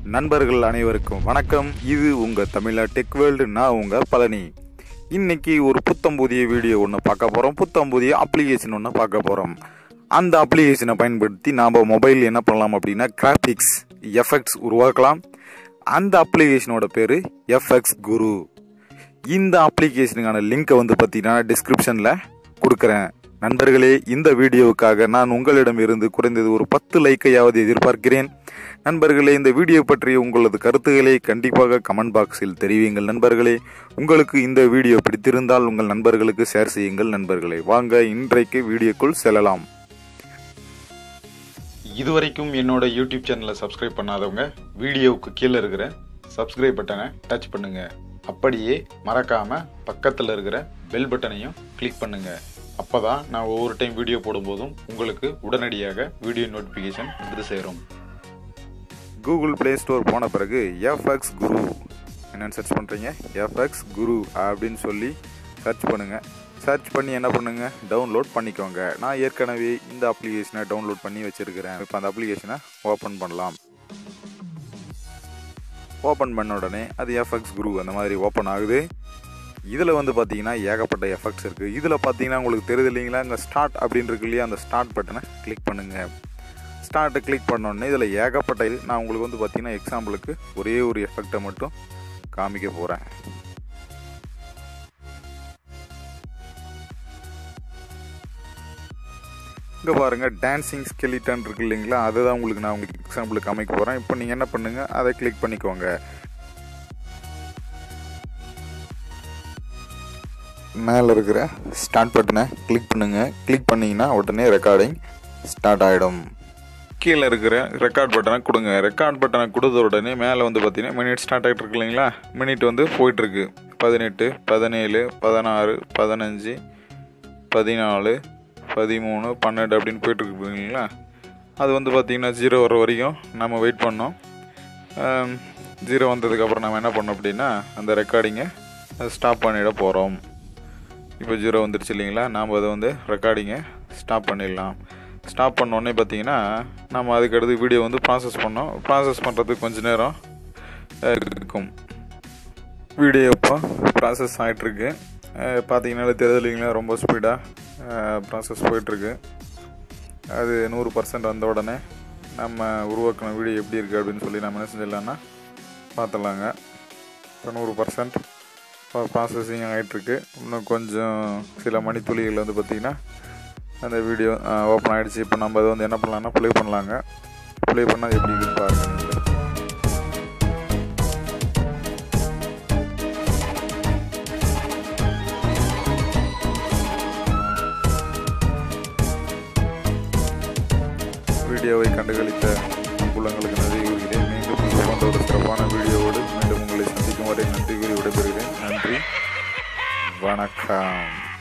நண்பர்கள் அனைவருக்கும் வணக்கம். இது உங்கள் தமிழா டெக் வேர்ல்டு. நான் உங்கள் பழனி. இன்னைக்கு ஒரு புத்தம்புதிய வீடியோ ஒன்று பார்க்க போகிறோம். புத்தம்புதிய அப்ளிகேஷன் ஒன்று பார்க்க போகிறோம். அந்த அப்ளிகேஷனை பயன்படுத்தி நாம் மொபைல் என்ன பண்ணலாம் அப்படின்னா கிராஃபிக்ஸ் எஃபெக்ட்ஸ் உருவாக்கலாம். அந்த அப்ளிகேஷனோட பேர் FxGuru. இந்த அப்ளிகேஷனுக்கான லிங்கை பார்த்தீங்கன்னா டிஸ்கிரிப்ஷனில் கொடுக்குறேன். நண்பர்களே, இந்த வீடியோவுக்காக நான் உங்களிடம் இருந்து குறைந்தது ஒரு 10 லைக்கையாவது எதிர்பார்க்கிறேன். நண்பர்களே, இந்த வீடியோ பற்றி உங்களது கருத்துக்களை கண்டிப்பாக கமெண்ட் பாக்ஸில் தெரிவியுங்கள். நண்பர்களே, உங்களுக்கு இந்த வீடியோ பிடித்திருந்தால் உங்கள் நண்பர்களுக்கு ஷேர் செய்யுங்கள். நண்பர்களே, வாங்க இன்றைக்கு வீடியோக்குள் செல்லலாம். இதுவரைக்கும் என்னோட யூடியூப் சேனலை சப்ஸ்கிரைப் பண்ணாதவங்க வீடியோவுக்கு கீழே இருக்கிற சப்ஸ்கிரைப் பட்டனை டச் பண்ணுங்க. அப்படியே மறக்காம பக்கத்தில் இருக்கிற பெல் பட்டனையும் கிளிக் பண்ணுங்க. அப்போதான் நான் ஒவ்வொரு டைம் வீடியோ போடும்போதும் உங்களுக்கு உடனடியாக வீடியோ நோட்டிஃபிகேஷன் வந்து சேரும். கூகுள் ப்ளே ஸ்டோர் போன பிறகு FxGuru என்னென்னு சர்ச் பண்ணுறீங்க. FxGuru அப்படின்னு சொல்லி சர்ச் பண்ணுங்கள். சர்ச் பண்ணி என்ன பண்ணுங்கள், டவுன்லோட் பண்ணிக்கோங்க. நான் ஏற்கனவே இந்த அப்ளிகேஷனை டவுன்லோட் பண்ணி வச்சுருக்கிறேன். இப்போ அந்த அப்ளிகேஷனை ஓப்பன் பண்ணலாம். ஓப்பன் பண்ண உடனே அது FxGuru அந்த மாதிரி ஓப்பன் ஆகுது. இதில் பார்த்தீங்கன்னா ஏகப்பட்ட எஃபெக்ட்ஸ் இருக்குது. இதில் பார்த்தீங்கன்னா உங்களுக்கு தெரியுது இல்லைங்களா, இங்கே ஸ்டார்ட் அப்படின்னு இருக்கு இல்லையா, அந்த ஸ்டார்ட் பட்டனை கிளிக் பண்ணுங்கள். ஸ்டார்ட்டை கிளிக் பண்ணோடனே இதில் ஏகப்பட்ட நான் உங்களுக்கு பார்த்தீங்கன்னா எக்ஸாம்பிளுக்கு ஒரே ஒரு எஃபெக்டை மட்டும் காமிக்க போகிறேன். இங்கே பாருங்கள், டான்சிங் ஸ்கெலிட்டன் இருக்கு இல்லைங்களா, அதுதான் உங்களுக்கு நான் உங்களுக்கு எக்ஸாம்பிளுக்கு காமிக்க போகிறேன். இப்போ நீங்கள் என்ன பண்ணுங்கள், அதை கிளிக் பண்ணிக்கோங்க. மேலே இருக்கிற ஸ்டார்ட் பட்டனை கிளிக் பண்ணுங்கள். கிளிக் பண்ணிங்கன்னா உடனே ரெக்கார்டிங் ஸ்டார்ட் ஆகிடும். கீழே இருக்கிற ரெக்கார்ட் பட்டனை கொடுங்க. ரெக்கார்ட் பட்டனை கொடுத்த உடனே மேலே பார்த்தீங்கன்னா மினிட் ஸ்டார்ட் ஆகிட்டு இருக்கு இல்லைங்களா, மினிட் போயிட்டுருக்கு. 18, 17, 16, 15, 14, 13, 12 அப்படின்னு போயிட்டுருக்கு இல்லைங்களா. அது பார்த்தீங்கன்னா 0 வர வரைக்கும் நம்ம வெயிட் பண்ணோம். 0 வந்ததுக்கப்புறம் நம்ம என்ன பண்ணோம் அப்படின்னா அந்த ரெக்கார்டிங்கை ஸ்டாப் பண்ணிட போகிறோம். இப்போ 0 வந்துடுச்சு இல்லைங்களா, நாம் அதை ரெக்கார்டிங்கை ஸ்டாப் பண்ணிடலாம். ஸ்டாப் பண்ணோடனே பார்த்தீங்கன்னா நம்ம அதுக்கடுத்து வீடியோ ப்ராசஸ் பண்ணோம். ப்ராசஸ் பண்ணுறதுக்கு கொஞ்சம் நேரம் இருக்கும். வீடியோ இப்போ ப்ராசஸ் ஆகிட்டுருக்கு. பார்த்தீங்கன்னா தெரியுது இல்லைங்களா, ரொம்ப ஸ்பீடாக ப்ராசஸ் போயிட்டுருக்கு. அது 100% வந்த உடனே நம்ம உருவாக்கின வீடியோ எப்படி இருக்குது அப்படின்னு சொல்லி நம்ம என்ன செஞ்சிடலான்னா பார்த்துடலாங்க. இப்போ 100% ப்ராசஸிங் ஆகிட்டுருக்கு. இன்னும் கொஞ்சம் சில மணித்துளிகள் பார்த்திங்கன்னா அந்த வீடியோ ஓப்பன் ஆகிடுச்சு. இப்போ நம்ம அதை என்ன பண்ணலான்னா ப்ளே பண்ணலாங்க. ப்ளே பண்ணால் எப்படி இருக்குன்னு பாருங்கள். வீடியோவை கண்டுகளித்த அன்புள்ளங்களுக்கு நன்றி கூறுகிறேன். மீண்டும் இது போன்ற ஒரு சிறப்பான வீடியோவோடு மீண்டும் உங்களை சந்திக்கும் வரை நன்றி கூறி விடைபெறுகிறேன். நன்றி, வணக்கம்.